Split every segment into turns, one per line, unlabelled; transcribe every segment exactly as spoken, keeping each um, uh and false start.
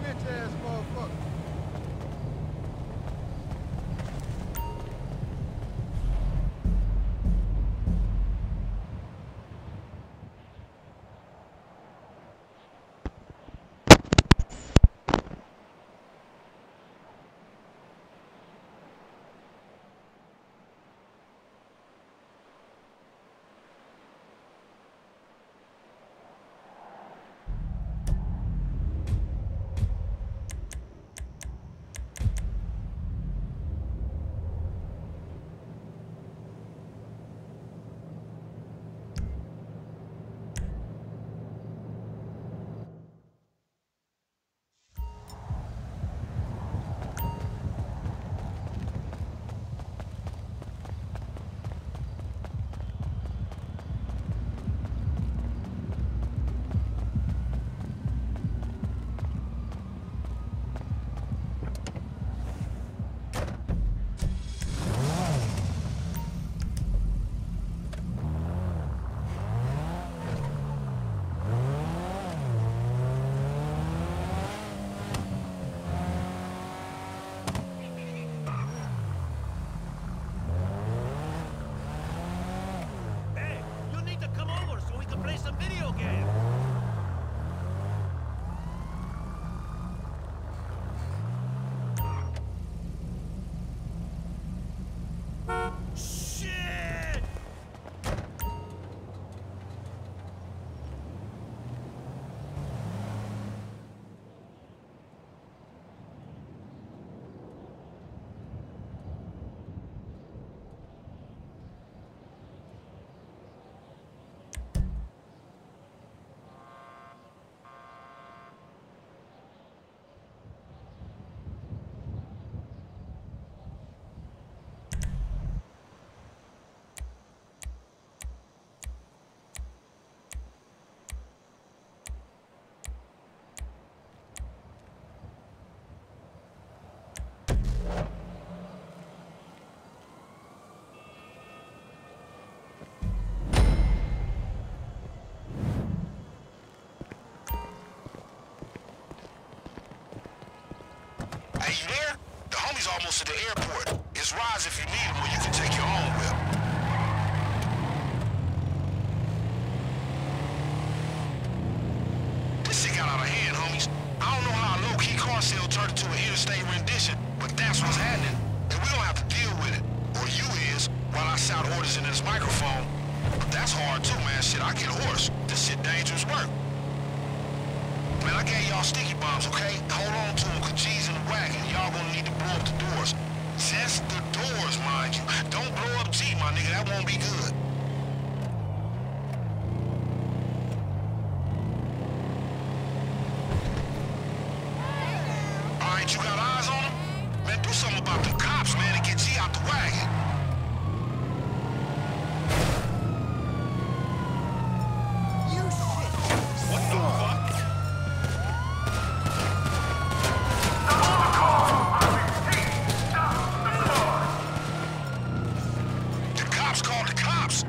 bitch-ass motherfucker.
Almost to the airport. It's rides if you need them, or you can take your own whip. This shit got out of hand, homies. I don't know how a low-key car sale turned into an interstate rendition, but that's what's happening. And we don't have to deal with it. Or you is, while I shout orders into this microphone. But that's hard too, man. Shit, I get hoarse. This shit dangerous work. Man, I gave y'all sticky bombs, okay? Hold on to them, cause G's in the wagon. Y'all gonna need to blow up the doors. Just the doors, mind you. Don't blow up G, my nigga. That won't be good. All right, you got eyes on him? Man, do something about the cops, man, and get G out the wagon.
You shit! What the fuck?
The cops called the cops.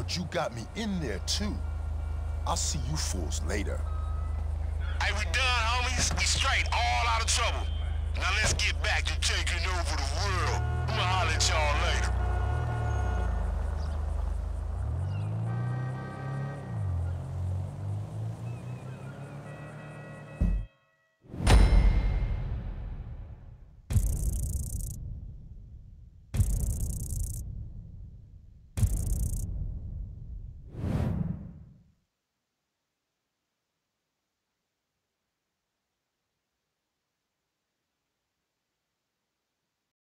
but you got me in there too. I'll see you fools later.
Hey, we done, homies. We straight, all out of trouble. Now let's get back to taking over the world.